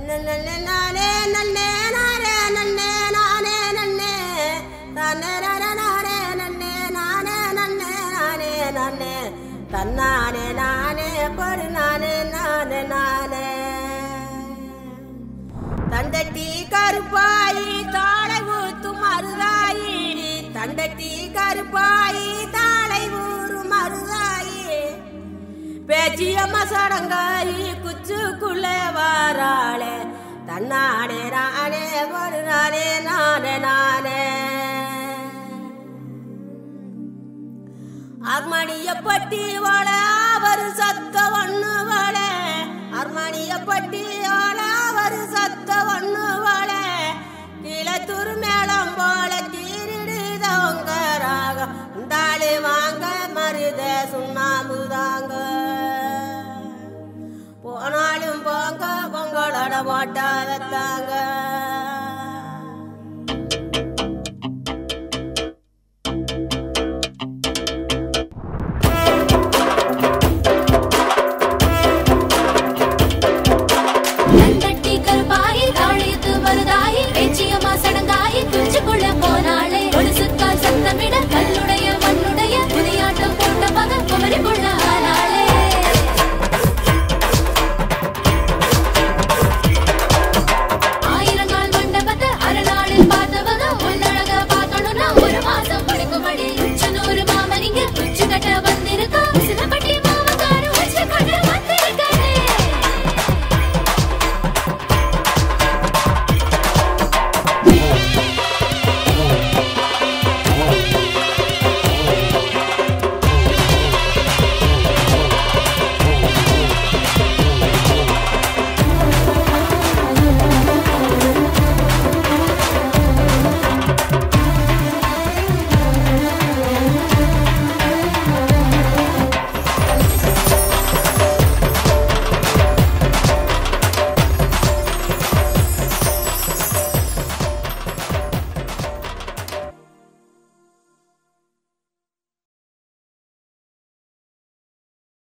நன்னே நானே நன்னே நானே நன்னே நானே நன்னே தானே நானே நன்னே நானே நன்னே நானே நன்னே தன்னானே நானே படு நானே நானே நானே தண்டட்டி கருப்பாயி தாளை ஊத்து மருதாயி தண்டட்டி கருப்பாயி தாளை ஊறு மருதாயி பேச்சியம்மா சடங்காயி குச்சுக்குள்ளே வாராளே தன்னானே நானே படு நானே நானே நானே அர்மணியப்பட்டி வாழ அவர் சத்த ஒண்ணு வாழ அர்மணியப்பட்டி வாழ அவர் சத்த ஒண்ணு வாழ கீழத்தூர் மேளம் போல தீரிடுதவங்க ராகம் உண்டாளு வாங்க மருத சுண்ணாம்புதாங்க போனாலும் போங்க பொங்கலோட மாட்டா வைத்தாங்க